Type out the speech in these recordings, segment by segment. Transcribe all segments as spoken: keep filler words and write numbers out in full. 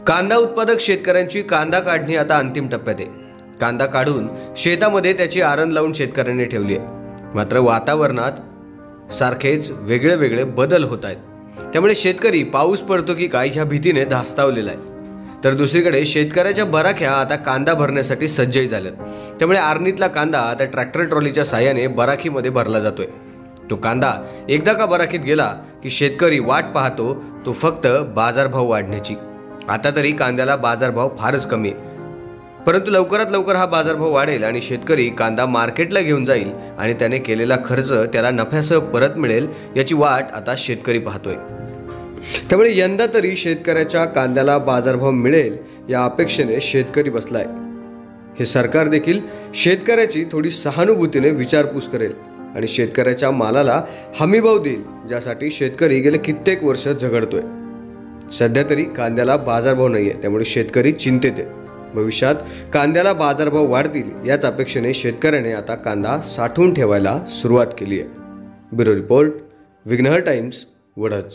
कांदा उत्पादक शेतकऱ्यांची कांदा काढणी आता अंतिम टप्प्यात आहे। कांदा काढून शेतामध्ये त्याची आरण लावून शेतकऱ्यांनी ठेवली आहे। मात्र वातावरणात सारखेच वेगळे वेगळे बदल होत आहेत। त्यामुळे शेतकरी पाऊस पडतो की काय ह्या भीतीने धास्तावलेला आहे। तर दुसरीकडे शेतकऱ्याच्या बराख्या आता कांदा भरण्यासाठी सज्जही झाल्यात। त्यामुळे आरणीतला कांदा आता ट्रॅक्टर ट्रॉलीच्या साहाय्याने बराखीमध्ये भरला जातोय। तो कांदा एकदा का बराखीत गेला की शेतकरी वाट पाहतो तो फक्त बाजारभाव वाढण्याची। आता तरी कांद्याला बाजारभाव फारच कमी आहे, परंतु लवकरात लवकर हा बाजारभाव वाढेल आणि शेतकरी कांदा मार्केटला घेऊन जाईल आणि त्याने केलेला खर्च त्याला नफ्यासह परत मिळेल याची वाट आता शेतकरी पाहतोय। त्यामुळे यंदा तरी शेतकऱ्याच्या कांद्याला बाजारभाव मिळेल या अपेक्षेने शेतकरी बसलाय। हे सरकार देखील शेतकऱ्याची थोडी सहानुभूतीने विचारपूस करेल आणि शेतकऱ्याच्या मालाला हमीभाव देईल, ज्यासाठी शेतकरी गेले कित्येक वर्ष झगडतोय। सध्या तरी कांद्याला बाजारभाव नाहीये, त्यामुळे शेतकरी चिंतेत आहे। भविष्यात कांद्याला बाजारभाव वाढतील याच अपेक्षेने शेतकऱ्याने आता कांदा साठवून ठेवायला सुरुवात केली आहे। Bureau report, Vighnahar Times, Vadad.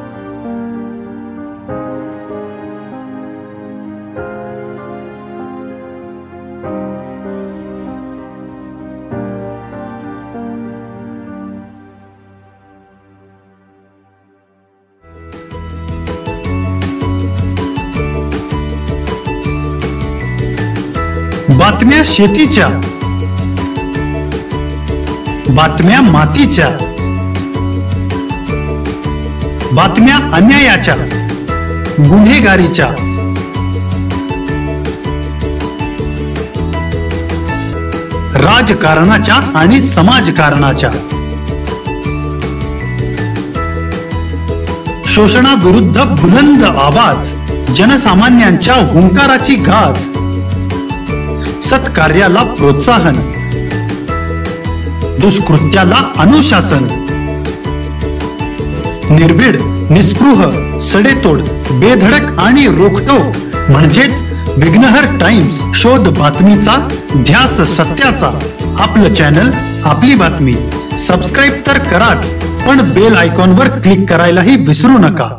बातम्या शेतीच्या, बातम्या मातीच्या, बातम्या अन्यायाच्या, गुन्हेगारीच्या, राजकारणाच्या आणि समाजकारणाच्या, शोषणाविरुद्ध बुलंद आवाज, जनसामान्यांच्या हुंकाराची गाज, सत्कार्याला प्रोत्साहन, दुष्कृत्याला अनुशासन, निर्भीड, निस्पृह, सडेतोड, बेधडक आणि रोखटोक म्हणजेच विघ्नहर टाइम्स, शोध बातमीचा, ध्यास सत्याचा। आपलं चॅनल, आपली बातमी। सबस्क्राईब तर कराच, पण बेल आयकॉनवर क्लिक करायलाही विसरू नका।